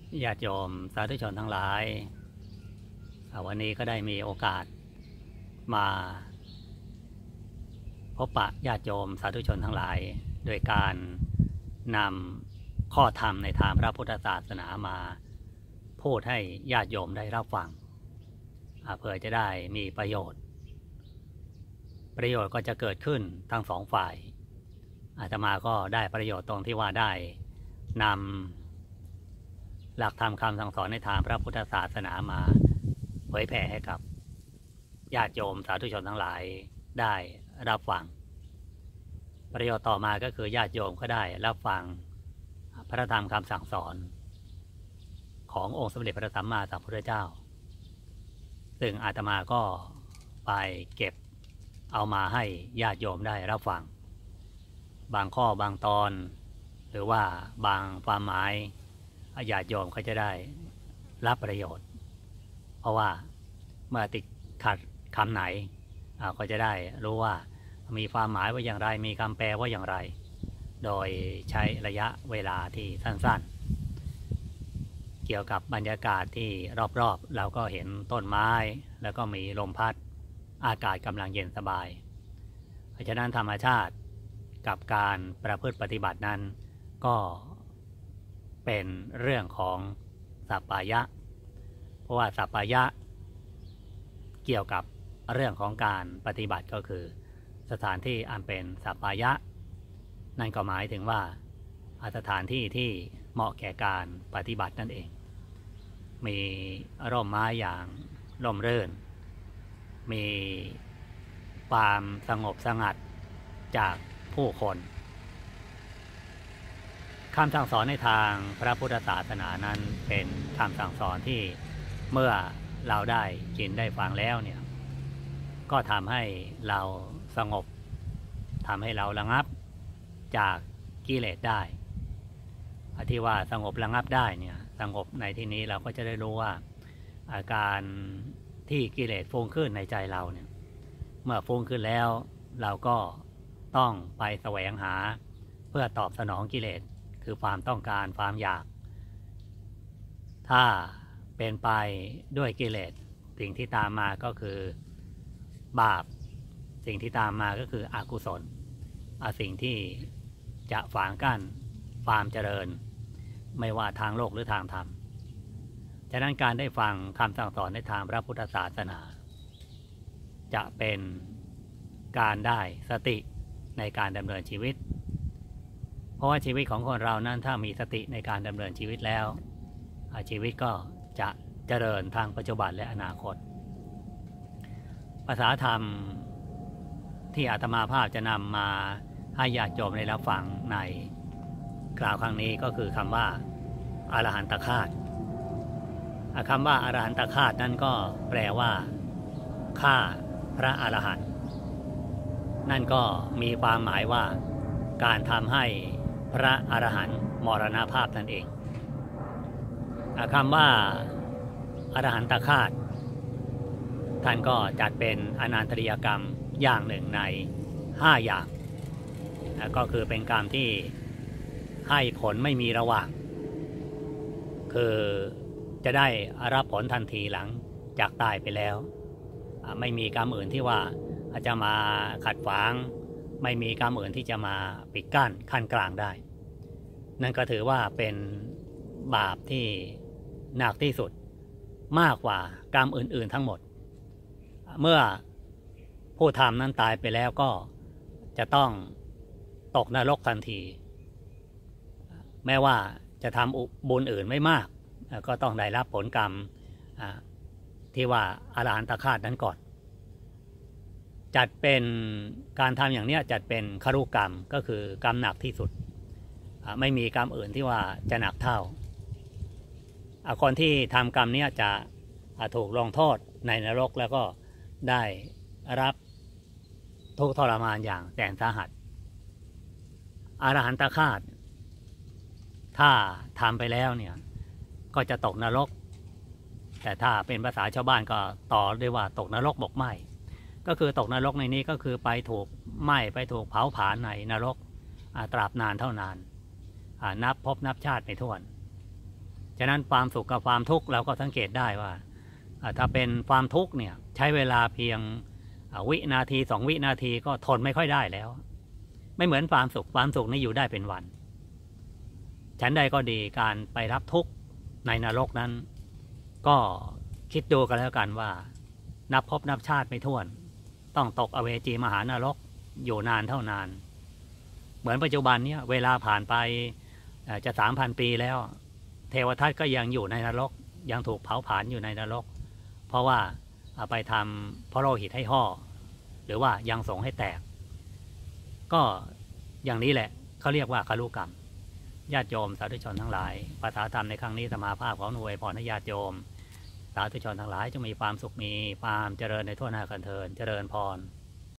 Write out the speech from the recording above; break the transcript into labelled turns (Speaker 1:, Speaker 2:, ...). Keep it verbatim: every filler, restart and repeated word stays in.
Speaker 1: ญาติโยมสาธุชนทั้งหลายวันนี้ก็ได้มีโอกาสมาพบปะญาติโยมสาธุชนทั้งหลายโดยการนำข้อธรรมในทางพระพุทธศาสนามาพูดให้ญาติโยมได้รับฟังเพื่อจะได้มีประโยชน์ประโยชน์ก็จะเกิดขึ้นทั้งสองฝ่ายอาตมาก็ได้ประโยชน์ตรงที่ว่าได้นำหลักธรรมคำสั่งสอนในทางพระพุทธศาสนามาเผยแผ่ให้กับญาติโยมสาธุชนทั้งหลายได้รับฟังประโยชน์ต่อมาก็คือญาติโยมก็ได้รับฟังพระธรรมคำสั่งสอนขององค์สมเด็จพระสัมมาสัมพุทธเจ้าซึ่งอาตมาก็ไปเก็บเอามาให้ญาติโยมได้รับฟังบางข้อบางตอนหรือว่าบางความหมายญาติโยมก็จะได้รับประโยชน์เพราะว่าเมื่อติดขัดคำไหนก็จะได้รู้ว่ามีความหมายว่าอย่างไรมีคำแปลว่าอย่างไรโดยใช้ระยะเวลาที่สั้นๆเกี่ยวกับบรรยากาศที่รอบๆเราก็เห็นต้นไม้แล้วก็มีลมพัดอากาศกำลังเย็นสบายเพราะฉะนั้นธรรมชาติกับการประพฤติปฏิบัตินั้นก็เป็นเรื่องของสัปปายะเพราะว่าสัปปายะเกี่ยวกับเรื่องของการปฏิบัติก็คือสถานที่อันเป็นสัปปายะนั่นก็หมายถึงว่าสถานที่ที่เหมาะแก่การปฏิบัตินั่นเองมีร่มไม้อย่างร่มรื่นมีความสงบสงัดจากผู้คนคำสั่งสอนในทางพระพุทธศาสนานั้นเป็นคำสั่งสอนที่เมื่อเราได้ยินได้ฟังแล้วเนี่ยก็ทำให้เราสงบทำให้เราระงับจากกิเลสได้ที่ว่าสงบระงับได้เนี่ยสงบในที่นี้เราก็จะได้รู้ว่าอาการที่กิเลสฟุ้งขึ้นในใจเราเนี่ยเมื่อฟุ้งขึ้นแล้วเราก็ต้องไปแสวงหาเพื่อตอบสนองกิเลสคือความต้องการความอยากถ้าเป็นไปด้วยกิเลสสิ่งที่ตามมาก็คือบาปสิ่งที่ตามมาก็คืออกุศลสิ่งที่จะฝางกั้นความเจริญไม่ว่าทางโลกหรือทางธรรมฉะนั้นการได้ฟังคำสั่งสอนในทางพระพุทธศาสนาจะเป็นการได้สติในการดำเนินชีวิตเพราะว่าชีวิตของคนเรานั้นถ้ามีสติในการดำเนินชีวิตแล้วชีวิตก็จะเจริญทางปัจจุบันและอนาคตภาษาธรรมที่อาตมาภาพจะนำมาให้ญาติโยมได้รับฟังในกล่าวครั้งนี้ก็คือคำว่าอรหันตฆาตคำว่าอรหันตฆาตนั้นก็แปลว่าฆ่าพระอรหันต์นั่นก็มีความหมายว่าการทำให้พระอรหันต์มรณภาพนั่นเองคำว่าอรหันตฆาตท่านก็จัดเป็นอนันตริยกรรมอย่างหนึ่งในห้าอย่างก็คือเป็นกรรมที่ให้ผลไม่มีระหว่างคือจะได้รับผลทันทีหลังจากตายไปแล้วไม่มีกรรมอื่นที่ว่าจะมาขัดขวางไม่มีกรรมอื่นที่จะมาปิดกั้นขั้นกลางได้นั่นก็ถือว่าเป็นบาปที่หนักที่สุดมากกว่ากรรมอื่นๆทั้งหมดเมื่อผู้ทำนั้นตายไปแล้วก็จะต้องตกนรกทันทีแม้ว่าจะทำบุญอื่นไม่มากก็ต้องได้รับผลกรรมที่ว่าอรหันตฆาตนั้นก่อนจัดเป็นการทำอย่างนี้จัดเป็นครุกรรมก็คือกรรมหนักที่สุดไม่มีกรรมอื่นที่ว่าจะหนักเท่าคนที่ทำกรรมนี้จะถูกลงโทษในนรกแล้วก็ได้รับทุกข์ทรมานอย่างแสนสาหัสอรหันตฆาตถ้าทำไปแล้วเนี่ยก็จะตกนรกแต่ถ้าเป็นภาษาชาวบ้านก็ต่อด้วยว่าตกนรกหมกไหม้ก็คือตกนรกในนี้ก็คือไปถูกไหม้ไปถูกเผาผลาญในนรกตราบนานเท่านานนับพบนับชาติไม่ถ้วนฉะนั้นความสุขกับความทุกข์เราก็สังเกตได้ว่าถ้าเป็นความทุกข์เนี่ยใช้เวลาเพียงวินาทีสองวินาทีก็ทนไม่ค่อยได้แล้วไม่เหมือนความสุขความสุขนี่อยู่ได้เป็นวันฉันใดก็ดีการไปรับทุกข์ในนรกนั้นก็คิดดูกันแล้วกันว่านับพบนับชาติไม่ถ้วนต้องตกอเวจีมหานรกอยู่นานเท่านานเหมือนปัจจุบันเนี่ยเวลาผ่านไปจะสามพันปีแล้วเทวทัตก็ยังอยู่ในนรกยังถูกเผาผลาญอยู่ในนรกเพราะว่าเอาไปทำพระโลหิตให้ห่อหรือว่ายังสงให้แตกก็อย่างนี้แหละเขาเรียกว่าคารุกรรมญาติโยมสาธุชนทั้งหลายภาษาธรรมในครั้งนี้สมาภาพของหน่วยพรให้ญาติโยมสาธุชนทั้งหลายจงมีความสุขมีความเจริญในทั่วหน้ากันเทินเจริญพร